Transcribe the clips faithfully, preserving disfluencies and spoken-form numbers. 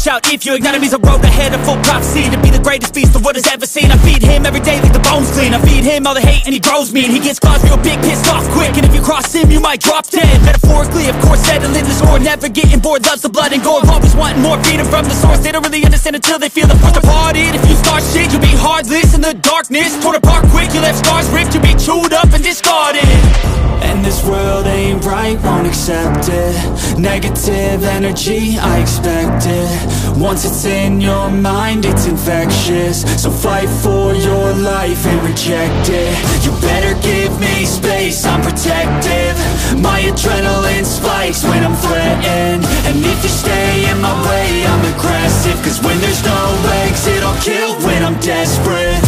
watch out if your enemy's a road ahead, a full prophecy to be the greatest beast the world has ever seen. I feed him every day like the bones clean. I feed him all the hate and he grows me, and he gets claws real big, pissed off quick. And if you cross him, you might drop dead. Metaphorically, of course, settling the score, never getting bored, loves the blood and gore, always wanting more, freedom from the source. They don't really understand until they feel the force to part it. If you start shit, you'll be heartless in the darkness, torn apart quick, you left scars ripped, you'll be chewed up and discarded. And this world ain't right, won't accept it. Negative energy, I expect it. Once it's in your mind, it's infectious. So fight for your life and reject it. You better give me space, I'm protective. My adrenaline spikes when I'm threatened. And if you stay in my way, I'm aggressive. Cause when there's no exit, I'll kill when I'm desperate.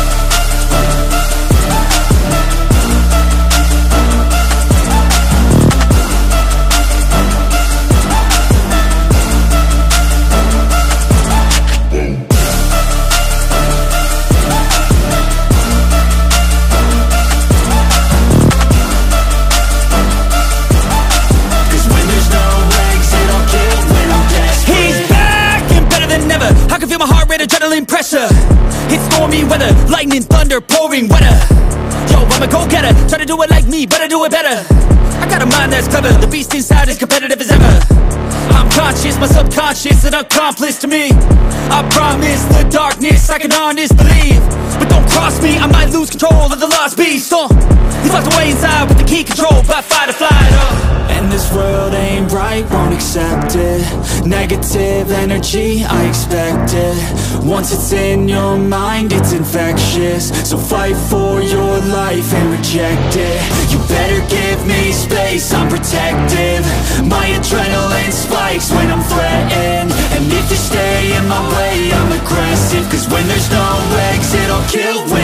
Adrenaline pressure, it's stormy weather, lightning, thunder, pouring weather. Yo, I'm a go-getter, try to do it like me, but I do it better. I got a mind that's clever, the beast inside is competitive as ever. I'm conscious, my subconscious, an accomplice to me. I promise the darkness, I can honest believe. But don't cross me, I might lose control of the lost beast. uh, He's locked away inside with the key control by fight or flight. uh. And this world ain't right, won't accept it. Negative energy, I expect it. Once it's in your mind, it's infectious. So fight for your life and reject it. You better give me space, I'm protective. My adrenaline spikes when I'm threatened. And if you stay in my way, I'm aggressive. Cause when there's no exit, I'll kill when